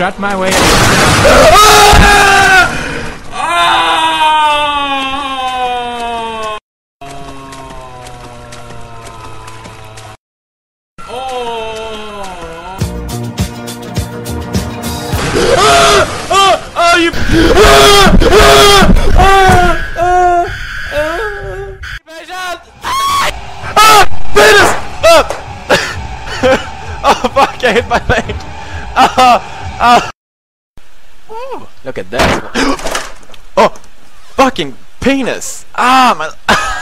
strut my way. Oh, you! Penis! Oh fuck! I hit my leg. Ooh, look at that! Oh, fucking penis! Ah, my.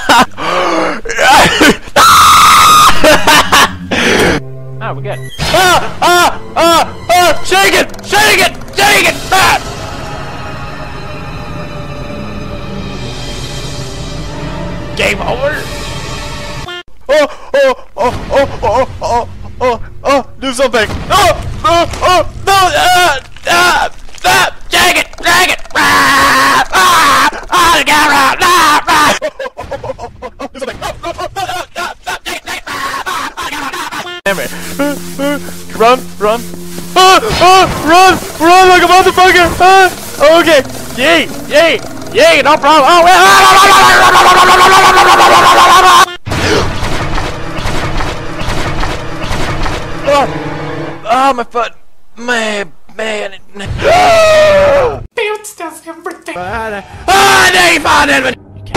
Oh, we're good. Shake it! Shake it! Shake it! Ah! Game over! Do something! Shake it! Shake it! The camera! Do something! Damn it! Run! Run! Run! Run like a motherfucker! Okay! Yay! Yay! Yay! No problem! Oh, my foot! Man! Bounce does everything. There you found it!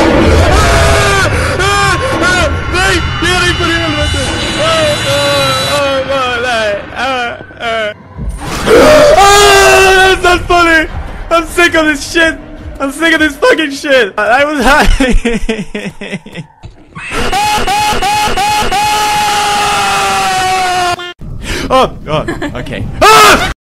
That's not funny! I'm sick of this shit! I'm sick of this fucking shit! I was hiding! Oh, okay. Ah!